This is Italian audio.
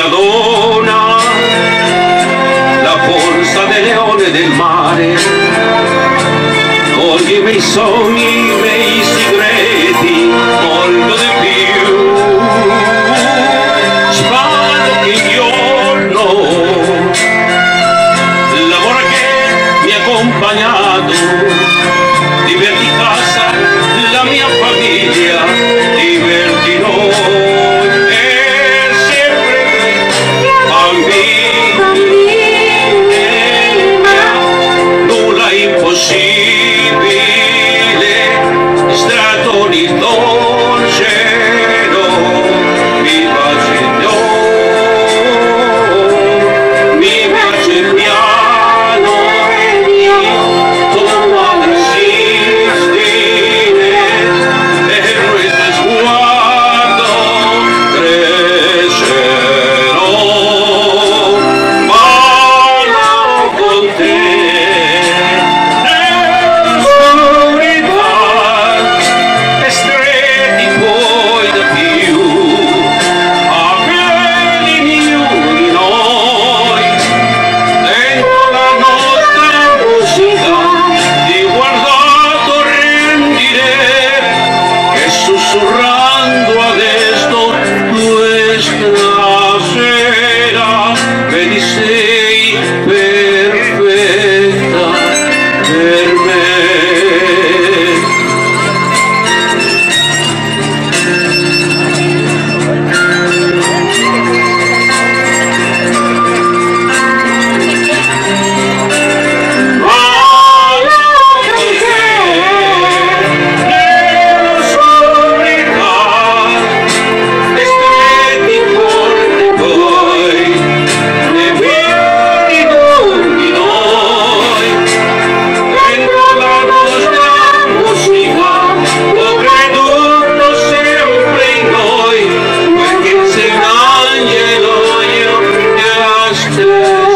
dona la forza del leone del mare, con i miei sogni, i miei segreti, molto di più. Sparo che il giorno lavora che mi ha accompagnato, diverti casa, la mia famiglia, diverti noi e sempre bambini, nulla impossibile, stratoni dolce, mi piace il mi piace il piano, come assistere e questo sguardo crescerò, ballo con te nell'oscurità e stretti poi da più a quelli di noi dentro la nostra musica ti guardato rendire che sussurrando adesso questa sera vedi sei perfetta per me. Yeah.